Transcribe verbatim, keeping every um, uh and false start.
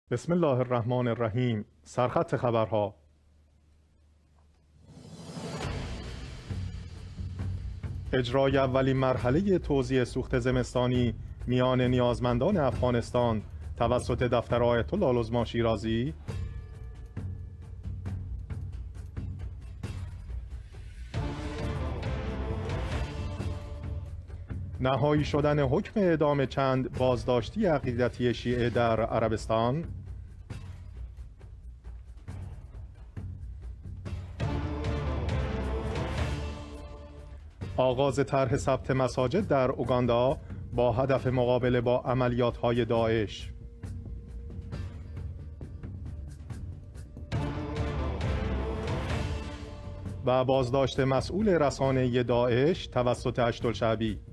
بسم الله الرحمن الرحیم. سرخط خبرها. اجرای اولین مرحله توزیع سوخت زمستانی میان نیازمندان افغانستان توسط دفتر آیت الله العظمی شیرازی. نهایی شدن حکم اعدام چند بازداشتی عقیدتی شیعه در عربستان. آغاز طرح ثبت مساجد در اوگاندا با هدف مقابله با عملیات‌های داعش. و بازداشت مسئول رسانه‌ای داعش توسط اشتالشعبی.